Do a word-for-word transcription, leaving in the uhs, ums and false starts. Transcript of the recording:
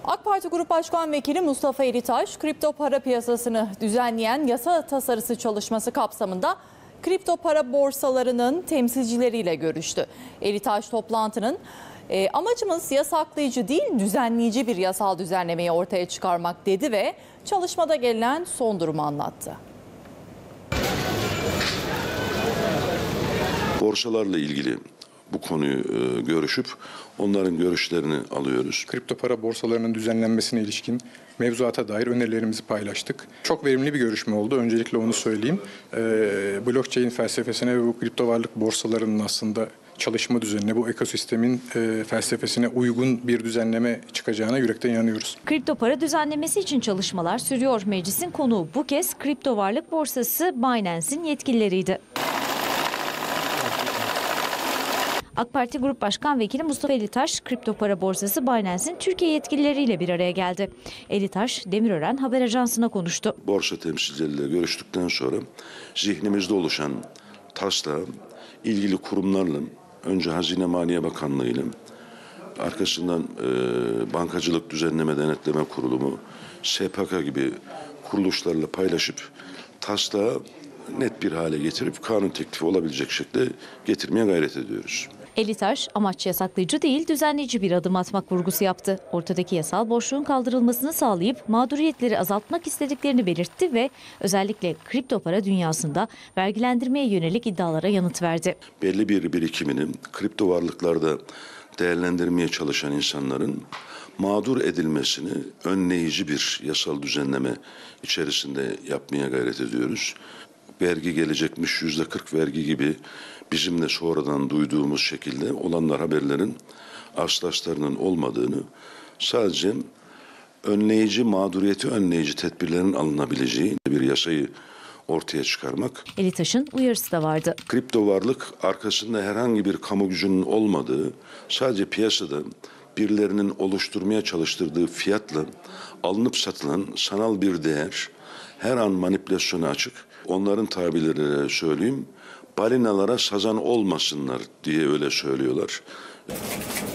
AK Parti Grup Başkan Vekili Mustafa Elitaş, kripto para piyasasını düzenleyen yasa tasarısı çalışması kapsamında kripto para borsalarının temsilcileriyle görüştü. Elitaş toplantının e, amacımız yasaklayıcı değil düzenleyici bir yasal düzenlemeyi ortaya çıkarmak dedi ve çalışmada gelinen son durumu anlattı. Borsalarla ilgili bu konuyu e, görüşüp onların görüşlerini alıyoruz. Kripto para borsalarının düzenlenmesine ilişkin mevzuata dair önerilerimizi paylaştık. Çok verimli bir görüşme oldu. Öncelikle onu söyleyeyim. Ee, blockchain felsefesine ve bu kripto varlık borsalarının aslında çalışma düzenine, bu ekosistemin e, felsefesine uygun bir düzenleme çıkacağına yürekten inanıyoruz. Kripto para düzenlemesi için çalışmalar sürüyor. Meclisin konuğu bu kez kripto varlık borsası Binance'in yetkilileriydi. AK Parti Grup Başkan Vekili Mustafa Elitaş, kripto para borsası Binance'in Türkiye yetkilileriyle bir araya geldi. Elitaş, Demirören Haber Ajansı'na konuştu. Borsa temsilcileriyle görüştükten sonra zihnimizde oluşan taslağı ilgili kurumlarla, önce Hazine Maliye Bakanlığı ile, arkasından e, Bankacılık Düzenleme Denetleme Kurulumu, S P K gibi kuruluşlarla paylaşıp taslağı net bir hale getirip kanun teklifi olabilecek şekilde getirmeye gayret ediyoruz. Elitaş, amaç yasaklayıcı değil düzenleyici bir adım atmak vurgusu yaptı. Ortadaki yasal boşluğun kaldırılmasını sağlayıp mağduriyetleri azaltmak istediklerini belirtti ve özellikle kripto para dünyasında vergilendirmeye yönelik iddialara yanıt verdi. Belli bir birikimini kripto varlıklarda değerlendirmeye çalışan insanların mağdur edilmesini önleyici bir yasal düzenleme içerisinde yapmaya gayret ediyoruz. Vergi gelecekmiş, yüzde kırk vergi gibi bizim de sonradan duyduğumuz şekilde olanlar haberlerin aslı astarının olmadığını, sadece önleyici, mağduriyeti önleyici tedbirlerin alınabileceği bir yasayı ortaya çıkarmak. Elitaş'ın uyarısı da vardı. Kripto varlık arkasında herhangi bir kamu gücünün olmadığı, sadece piyasada birilerinin oluşturmaya çalıştırdığı fiyatla alınıp satılan sanal bir değer, her an manipülasyona açık. Onların tabirleriyle söyleyeyim, balinalara sazan olmasınlar diye öyle söylüyorlar.